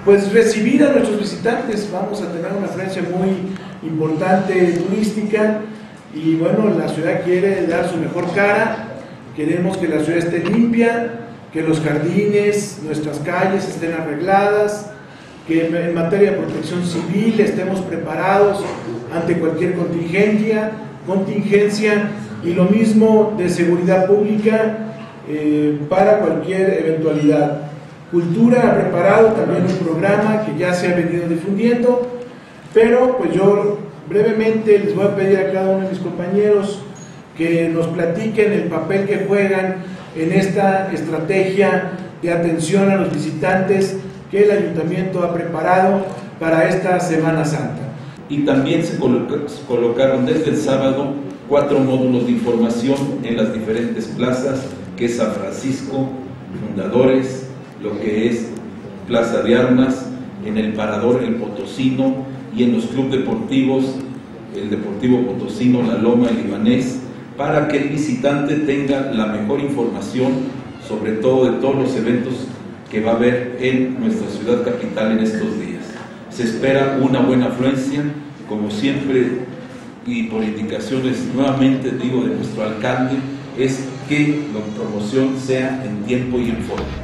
pues recibir a nuestros visitantes. Vamos a tener una afluencia muy importante turística y bueno, la ciudad quiere dar su mejor cara. Queremos que la ciudad esté limpia, que los jardines, nuestras calles estén arregladas, que en materia de protección civil estemos preparados ante cualquier contingencia y lo mismo de seguridad pública para cualquier eventualidad. Cultura ha preparado también un programa que ya se ha venido difundiendo, pero pues yo brevemente les voy a pedir a cada uno de mis compañeros que nos platiquen el papel que juegan en esta estrategia de atención a los visitantes que el Ayuntamiento ha preparado para esta Semana Santa. Y también se colocaron desde el sábado 4 módulos de información en las diferentes plazas, que es San Francisco, Fundadores, lo que es Plaza de Armas, en el Parador El Potosino y en los clubes deportivos, el Deportivo Potosino, La Loma, el Libanés, para que el visitante tenga la mejor información, sobre todo de todos los eventos que va a haber en nuestra ciudad capital en estos días. Se espera una buena afluencia, como siempre, y por indicaciones nuevamente digo de nuestro alcalde, es que la promoción sea en tiempo y en forma.